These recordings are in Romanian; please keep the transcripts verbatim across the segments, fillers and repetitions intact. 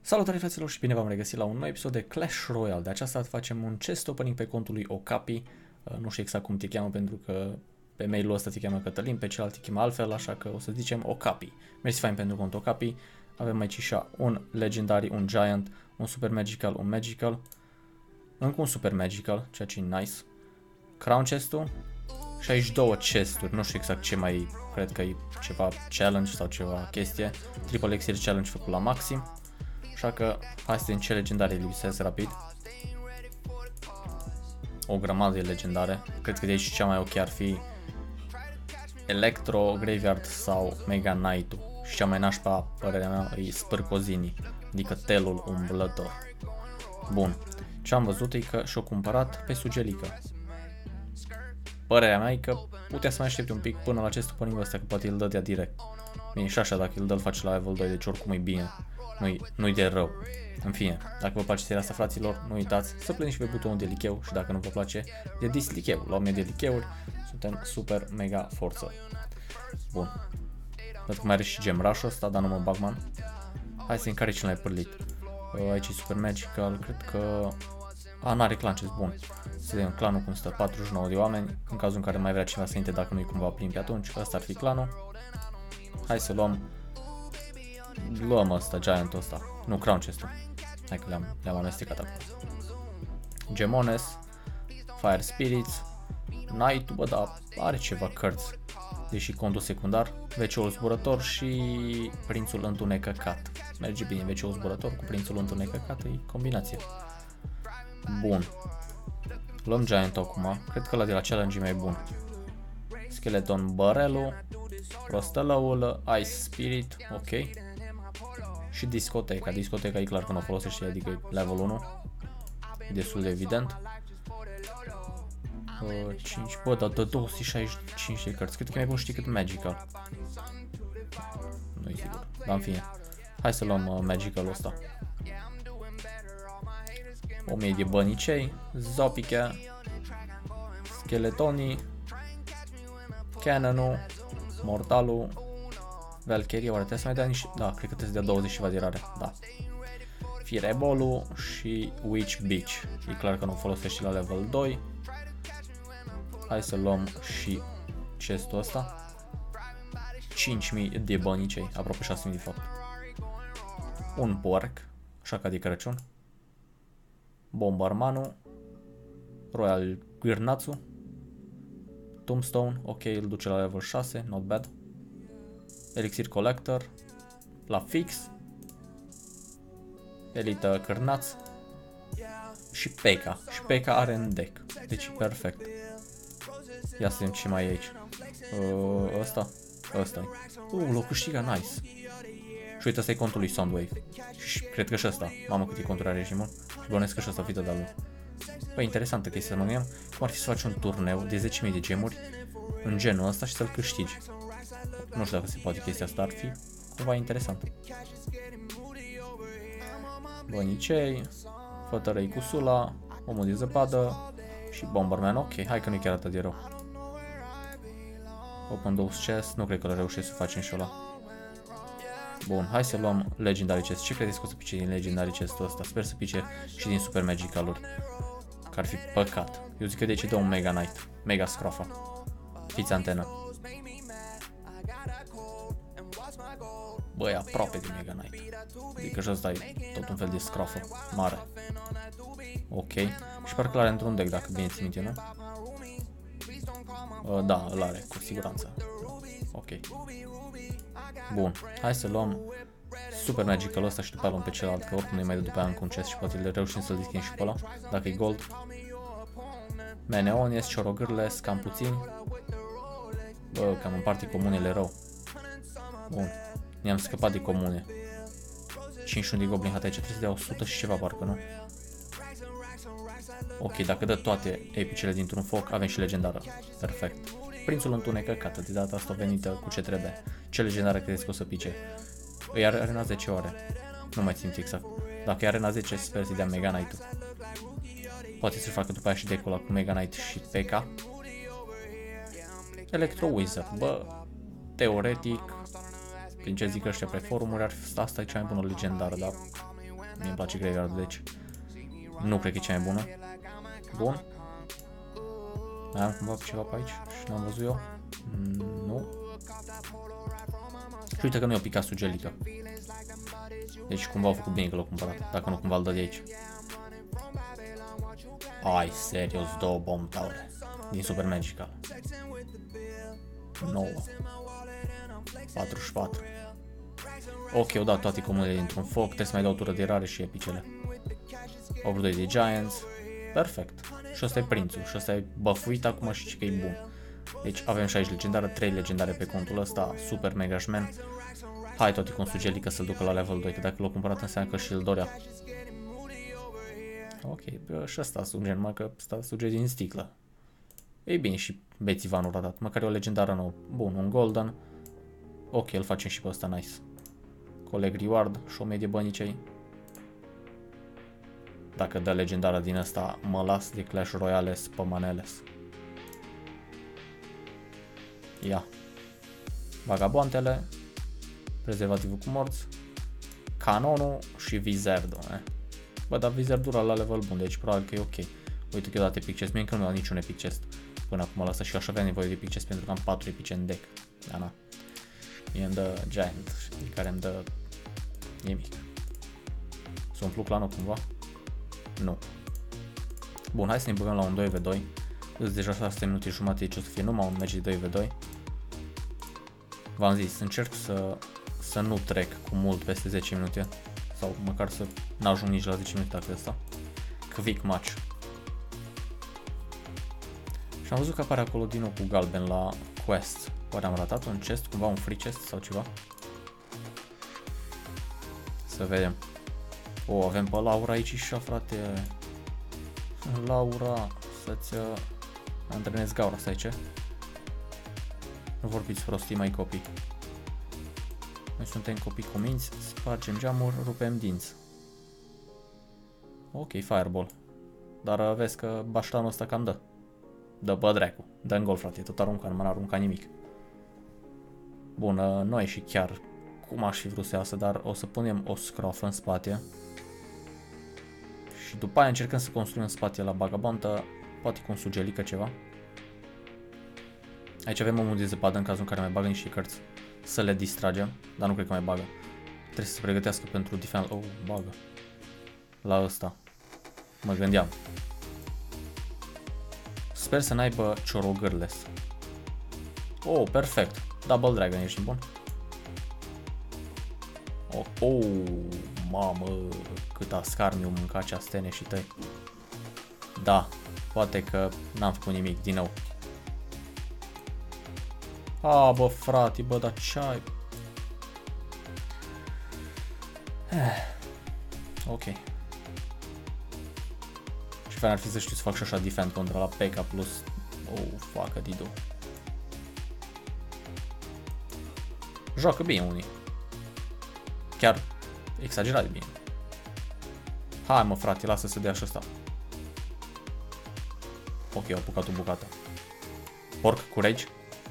Salutare fraților și bine v-am regăsit la un nou episod de Clash Royale. De aceasta facem un chest opening pe contul lui Okapi. Nu știu exact cum te cheamă pentru că pe mailul ăsta te cheamă Cătălin, pe celălalt te cheamă altfel, așa că o să zicem Okapi. Mersi fain pentru contul Okapi. Avem aici și un Legendary, un Giant, un Super Magical, un Magical. Încă un Super Magical, ceea ce e nice. Crown chest-ul. Și aici două chesturi, nu știu exact ce mai, cred că e ceva challenge sau ceva chestie. Triple Elixir Challenge făcut la maxim. Așa că hai să vedem ce legendare lipsesc rapid. O grămadă de legendare. Cred că de aici cea mai ok ar fi Electro Graveyard sau Mega Knight-ul. Și cea mai nașpa, părerea mea, e Spârcozinii, adică telul umblător. Bun. Ce am văzut e că și-o cumpărat pe Sugelică. Părerea mea e că putea să mai aștepte un pic până la acest opening ăsta, că poate îl dădea direct. Bine, și așa, dacă îl dă, îl face la level doi, deci oricum e bine. Nu-i nu de rău. În fine, dacă vă place seria asta, fraților, nu uitați să plătiți și pe butonul de licheu și dacă nu vă place, de dislicheu. La o mie de licheuri, suntem super mega forță. Bun. Văd că mai are și gem rush-ul ăsta, dar nu mă bag, man. Hai să vedem care e cel mai pârlit. Aici e Super Magical, cred că... A, n-are clan chest, bun. Să vedem clanul cum stă, patruzeci și nouă de oameni. În cazul în care mai vrea cineva să intre, dacă nu-i cumva plin pe atunci, ăsta ar fi clanul. Hai să luăm... Luăm ăsta, Giant-ul ăsta. Nu, Crown chest-ul. Hai că le-am le amestecat acum. Gemones, Fire Spirits, Knight, bă, da, are ceva cărți. Deși contul secundar, V C-ul zburător și Prințul Întunecăcat. Merge bine, V C-ul zburător cu Prințul Întunecăcat, e combinație. Bun. Luăm Giant acum, cred că ăla de la challenge e mai bun. Skeleton Barrel-ul, Rostălăul, Ice Spirit, ok. Și discoteca, discoteca e clar că nu o folosește, adică e level unu. E destul de evident. Uh, cinci, bă, dar dă două sute șaizeci și cinci de cărți, cred că e mai bun, știi cât Magical. Nu e sigur, dar în fine. Hai să luăm uh, Magical-ul ăsta. o mie de bănicei, Zopica, Skeletonii, Cannon-ul, Mortalul, Valkyrie, oare trebuie să mai dea niște... Da, cred că trebuie să dea douăzeci ceva de rare, da. Fireball-ul și Witch Beach. E clar că nu folosește la level doi. Hai să luăm și chestul ăsta. cinci mii de bănicei, aproape șase mii de fapt. Un porc, șaca de Crăciun. Bombarmanul. Royal Gârnațul. Tombstone, ok, îl duce la level șase, not bad. Elixir Collector, la fix. Elite Cârnaț. Și P.E.K.K.A. Și P.E.K.K.A are în deck, deci perfect. Ia să vedem ce mai e aici. Uh, ăsta, ăsta e. Uh, l-o câștiga, nice. Și uite, ăsta e contul lui Soundwave. Și cred că și ăsta, mamă cât e contul are regimul. Și bănesc că și ăsta fită de-al lui. Păi, interesantă chestia, să mă gândeam cum ar fi să faci un turneu de zece mii de gemuri în genul ăsta și să-l câștigi. Nu știu dacă se poate chestia asta, ar fi cumva interesant. Bănicei, fătărăi cu Sula, omul de zăpadă și Bomberman, ok, hai că nu e chiar atât de rău. Open Dose Chest, nu cred că l reușesc să facem și ăla. Bun, hai să luăm Legendary Chest. Ce credeți că o să pice din Legendary Chest-ul ăsta? Sper să pice și din Super Magical-uri. Că ar fi păcat. Eu zic că de ce dă un Mega Knight. Mega Scrofa. Fiți antenă. Băi, aproape de Mega Knight. Adică și ăsta e tot un fel de scrofă mare. Ok. Și parcă l-are într-un deck, dacă bine ți minte, nu? Uh, da, îl are, cu siguranță. Ok. Bun, hai să luăm Super Magical ăsta și după aia luăm pe celălalt, că oricum nu-i mai dă după aia încă un chest și poate le reușim să-l deschidem și pe ăla, dacă e gold. Meneonies, Ciorogârles, cam puțini. Bă, cam în partii comunele rău. Bun, ne-am scăpat de comune. cincizeci și unu de Goblin Hat aici, trebuie să dea o sută și ceva parcă, nu? Ok, dacă dă toate epicele dintr-un foc, avem și legendară. Perfect. Prințul Întunecăcat, de data asta venită cu ce trebuie. Ce legendară credeți că o să pice? Îi are arena zece ore. Nu mai țin exact. Dacă e arena zece, sper să-i dea Mega Knight-ul. Poate să facă după aia și deck-ul ăla cu Mega Knight și P K. Electro Wizard, bă, teoretic, prin ce zic ăștia pe forumuri, ar fi asta e cea mai bună legendară, dar Mie îmi place graveyard, deci nu cred că e cea mai bună. Bun. Mai am cumva ceva pe aici și n-am văzut eu? Nu. Și uite că nu i-o picat sugelica. Deci cumva au făcut bine că l-au cumpărat, dacă nu cumva îl dă de aici. Ai, serios, două bomb taure din Super Magical. nouă. patruzeci și patru. Ok, au dat toate comunele dintr-un foc, trebuie să mai dau o tură de rare și epicele. optzeci și doi de Giants. Perfect. Și ăsta e prințul. Și ăsta e buffuit acum și că e bun. Deci avem și aici legendară, trei legendare pe contul ăsta, super mega șmen. Hai toate cu un sugelică să-l ducă la level doi, că dacă l-au cumpărat înseamnă că și-l dorea. Ok, și ăsta suge, numai că ăsta suge din sticlă. Ei bine, și bețivanul a dat, măcar e o legendară nouă. Bun, un golden. Ok, îl facem și pe ăsta, nice. Coleg reward și o medie bănicei. Dacă dă legendară din ăsta, mă las de Clash Royale pe maneles. Ia. Vagabondele. Prezervativul cu morți. Canonul și Vizardul. Eh. Bă, dar Vizardul la level bun, deci probabil că e ok. Uite că eu dat epic chest, mie încă nu mi-au niciun epic chest până acum la asta și aș avea nevoie de epic chest pentru că am patru epice în deck. Da, na. Mie îmi dă Giant, știi, care îmi dă nimic. Să umplu clanul cumva? Nu. Bun, hai să ne băgăm la un doi v doi. Îți deja șase minute și jumătate, deci o să fie numai un match de doi v doi. V-am zis, încerc să, să nu trec cu mult peste zece minute. Sau măcar să n-ajung nici la zece minute dacă ăsta. Quick match. Și am văzut că apare acolo din nou cu galben la quest. Oare am ratat un chest, cumva un free chest sau ceva? Să vedem. O, avem pe Laura aici și frate. Laura, să-ți uh, antrenezi gaura, stai ce? Nu vorbiți prostii, mai copii. Noi suntem copii cu minți, spargem geamuri, rupem dinți. Ok, fireball. Dar uh, vezi că baștanul ăsta cam dă. Dă bă dracu. Dă în gol, frate, tot arunca, nu m-a aruncat nimic. Bun, uh, nu e și chiar cum aș fi vrut să iasă, dar o să punem o scrofă în spate. Și după aia încercăm să construim în spate la Vagabondă, poate cu un sugelică ceva. Aici avem omul de zăpadă în cazul în care mai bagă niște cărți să le distragem, dar nu cred că mai bagă. Trebuie să se pregătească pentru defense. Oh, bagă. La ăsta. Mă gândeam. Sper să n-aibă ciorogârles. Oh, perfect. Double Dragon, ești bun? Oh, oh, mamă, cât ascar mi-o mâncat cea stene și tăi. Da, poate că n-am făcut nimic, din nou. A, bă, frate, bă, dar ce ai? Ok. Și fain ar fi să știu să fac și așa defend contra la P K plus. Oh, facă Dido. Joacă bine unii. Chiar exagerat de bine. Hai mă frate, lasă să dea și ăsta. Ok, au apucat o bucată. Porc cu rage.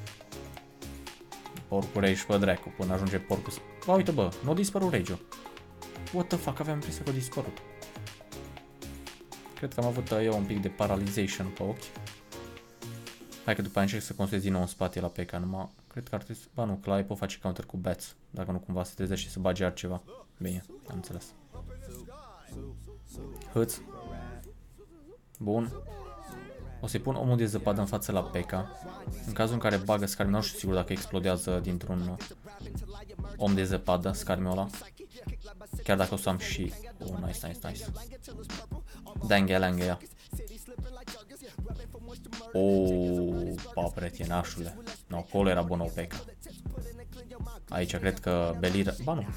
Porc cu rage pe dracu, până ajunge porcul să... Ba, uite bă, nu a dispărut rage-ul. What the fuck, aveam impresia că a dispărut. Cred că am avut eu un pic de paralization pe ochi. Hai că după aia încerc să construiesc din nou în spate la P K, numai... Cred că ar trebui să... Ba nu, Clay pot face counter cu bats. Dacă nu cumva se trezește și să bage altceva. Bine, am înțeles. Hâț. Bun. O să-i pun omul de zăpadă în față la P K. În cazul în care bagă Scarmi, nu știu sigur dacă explodează dintr-un om de zăpadă, Scarmiul ăla. Chiar dacă o să am și... Oh, nice, nice, nice. Danghe, langhe, ia. Oh, papretenașule. No, acolo era bună o P K. Aici cred că Belira... Ba nu.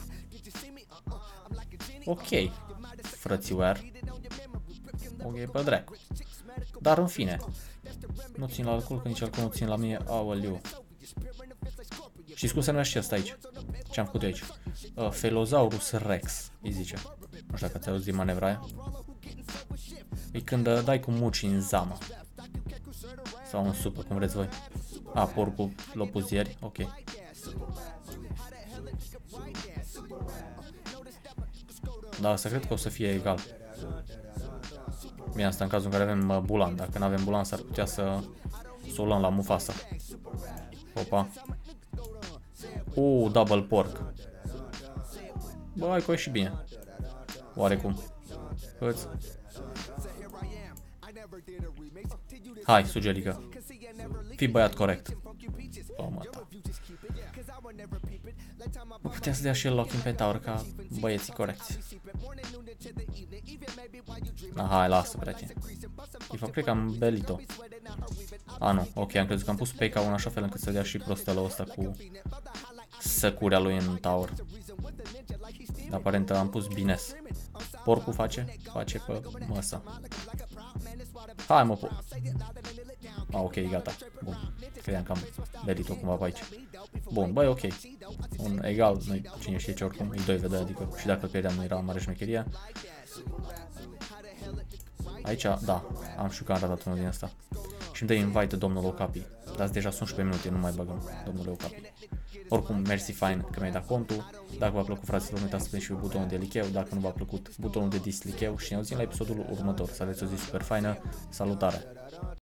Ok. Frățioar. Ok, pe dracu. Dar în fine. Nu țin la alcool, că nici alcool nu țin la mine. Aoleu. Știți cum se numește ăsta aici? Ce am făcut eu aici? Uh, Felosaurus Rex, îi zice. Nu știu dacă ați auzit manevra aia. E când uh, dai cu muci în zamă. Sau în supă, cum vreți voi. A, porcul lopuzieri, ok. Dar să cred că o să fie egal. Bine, asta în cazul în care avem uh, Bulan. Dacă nu avem Bulan, s-ar putea să, să o luăm la Mufasa. Opa. Uh, double pork. Bă, hai că e și bine. Oarecum. Hăți. Hai, Sugelică. Fii băiat corect. Bă, mă, ta. Bă, putea să dea și el lock in pe tower ca băieții corecți. Ah, hai, lasă, frate. E fapt că am belit-o. A, nu, ok, am crezut că am pus pe ca un așa fel încât să dea și prostelul ăsta cu săcurea lui în tower. Aparent am pus bines. Porcul face? Face pe măsă. Hai, mă, po. Ah, ok, gata. Bun. Credeam că am belit-o cumva pe aici. Bun, băi, ok. Un egal, noi cine știe ce oricum, îi doi vedea, adică și dacă pierdeam nu era mare șmecheria. Aici, da, am știu că am ratat unul din asta. Și îmi dă invite domnul Okapi. Dar deja sunt unsprezece minute, nu mai băgăm domnul Okapi. Oricum, mersi fain că mi-ai dat contul. Dacă v-a plăcut, fraților, nu uitați să puneți și butonul de like, dacă nu v-a plăcut, butonul de dislike și ne auzim la episodul următor. Să aveți o zi super faină. Salutare!